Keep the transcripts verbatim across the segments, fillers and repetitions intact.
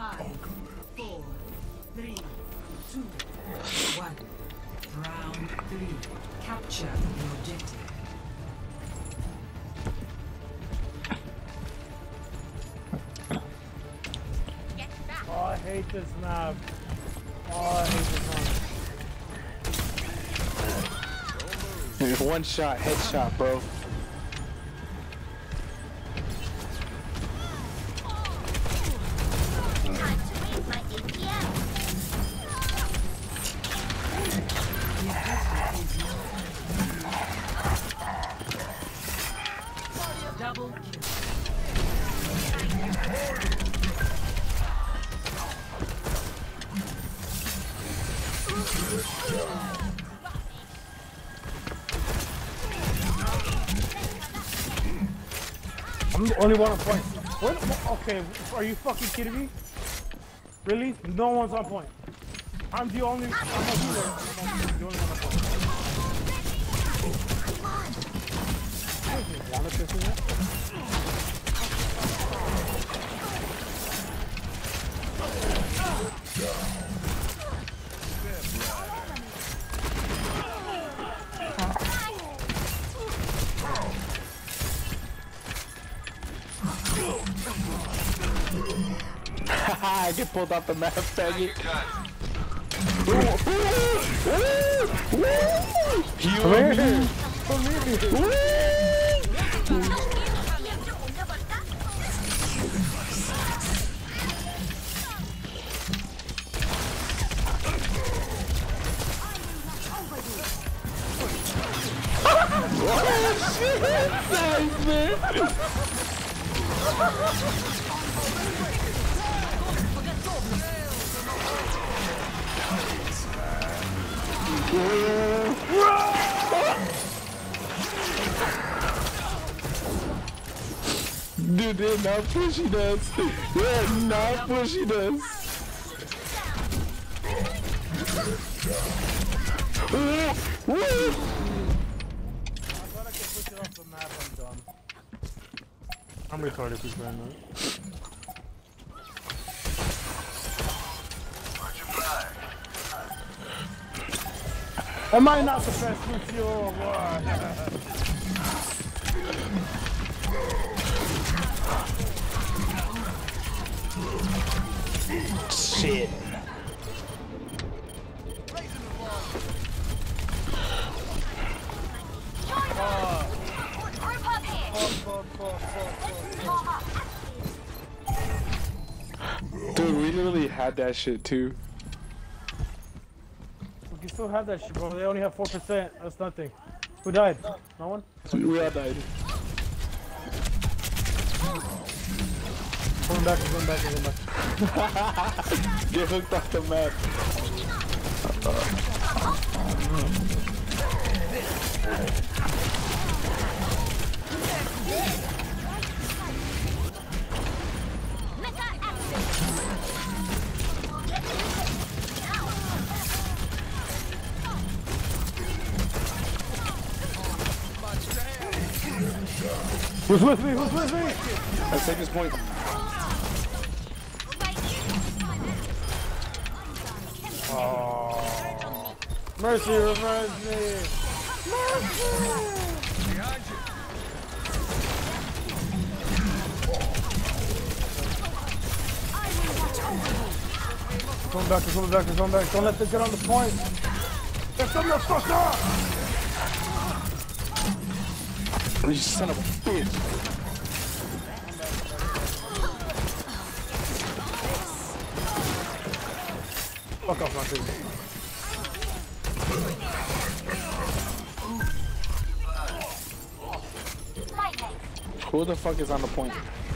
Five, four, three, two, one. Round three. Capture the objective. Oh, I hate this map. Oh, I hate this map. One shot, headshot, bro. Double kill. I'm the only one on point. What? Okay, are you fucking kidding me? Really? No one's on point. I'm the only. I'm a healer. I'm the only one on point. Wanna piss me off? I get pulled off the map, faggot. Come here! Come here! Oh shit! Nice, man! Dude, they're not pushing us. They're not pushing us. I thought I could push it off the map. I'm dumb. I'm retarded, please, man. Am I not the best Lucio or what? Shit. Dude, we literally had that shit too. We can still have that shit, bro. They only have four percent. That's nothing. Who died? No one? We all died. Going back, going back, going back. Get hooked off the map. Who's with me? Who's with me? Let's take this point. Oh. Mercy, reverse me. Mercy. Come back, come back, come back. Don't let them get on the point. Get some the fuck up. You son of a bitch. Fuck off, my dude. Who the fuck is on the point?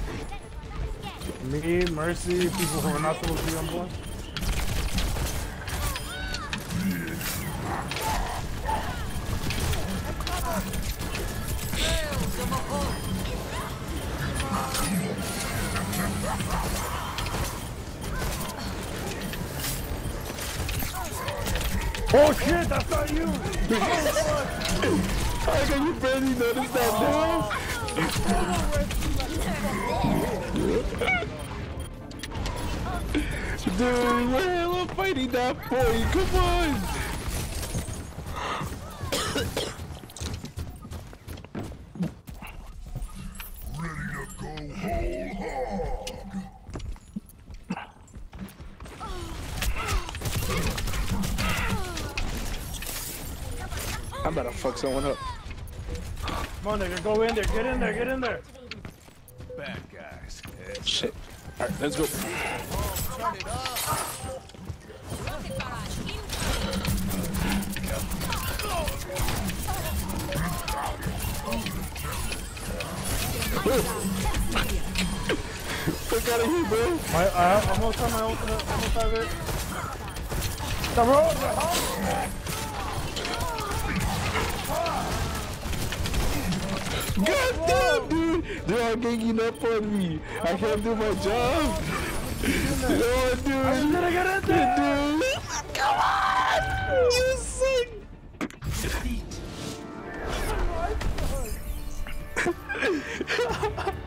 Me, Mercy, people who are not supposed to be on board. Oh shit, that's not you! How can you barely notice that now? Dude, what the hell am I fighting that for? Come on! Ready to go whole hog. I'm about to fuck someone up. Come on, nigga, go in there, get in there, get in there. Bad guys. Shit. Alright, let's go. Fuck out of here, bro. I, I almost have my ultimate, almost have it. The road, the hog. God damn, dude! They're all ganging up on me. I can't do my job. No, dude. I'm gonna get in there. Dude, come on! You suck! Defeat.